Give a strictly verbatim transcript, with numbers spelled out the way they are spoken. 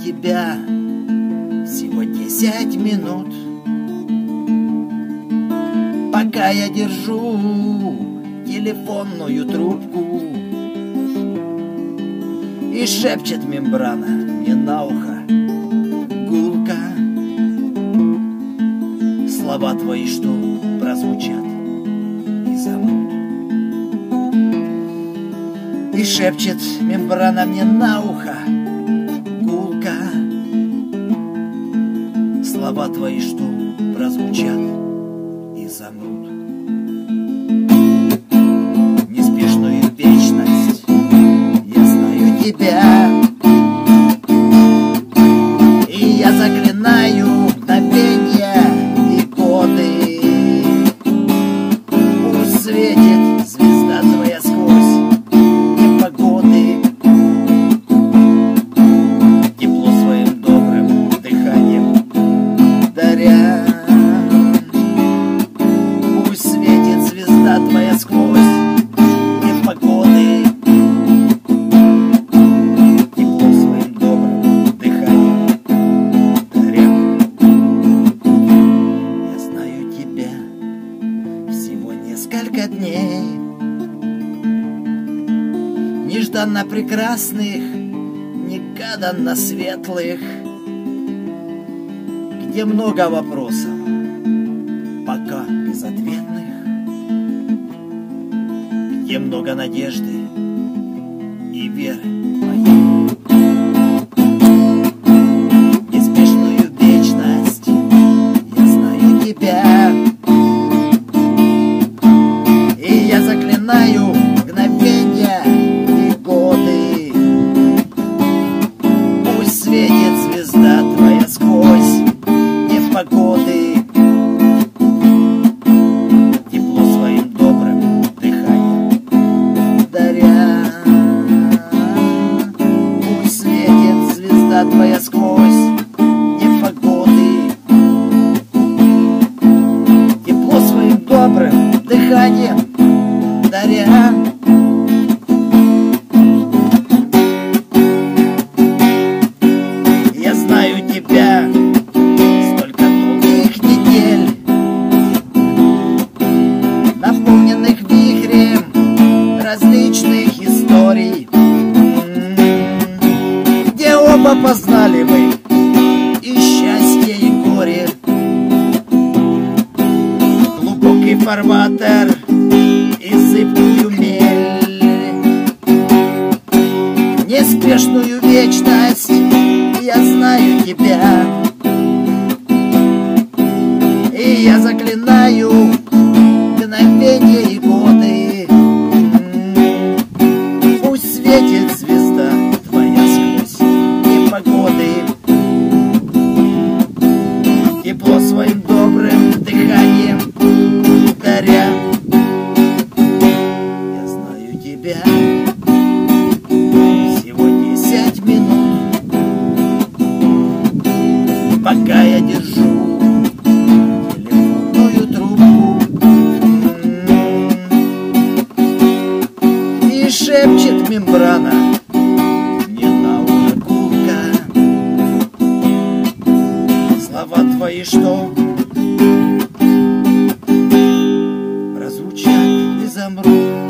тебя всего десять минут, пока я держу телефонную трубку, и шепчет мембрана мне на ухо гулко слова твои, что прозвучат и замрут. И шепчет мембрана мне на ухо гулко слова твои, что прозвучат и замрут. Неспешную вечность я знаю тебя, и я заклинаю мгновенья и годы. Пусть светит звезда твоя сквозь непогоды, тепло своим добрым дыханием даря. Пусть светит звезда твоя сквозь непогоды, тепло своим добрым дыханием даря. Я знаю тебя всего несколько дней, нежданно прекрасных, негаданно светлых, где много вопросов, пока безответных, где много надежды и веры моей. Неспешную вечность я знаю тебя, и я заклинаю мгновенья и годы. Пусть светит звезда твоя сквозь непогоды, тепло своим добрым дыханием даря. Пусть светит звезда твоя сквозь непогоды, тепло своим добрым дыханием даря. Я знаю тебя столько долгих недель, наполненных вихрем различных историй, где оба познали мы и счастье, и горе. Глубокий фарватер и зыбкую мель, неспешную вечность я знаю тебя, и я заклинаю мгновенья и годы. Пусть светит звезда твоя сквозь непогоды, тепло своим добрым дыханием даря. Я знаю тебя всего десять минут, пока я держу телефонную трубку, и шепчет мембрана мне на ухо гулко слова твои, что прозвучат и замрут.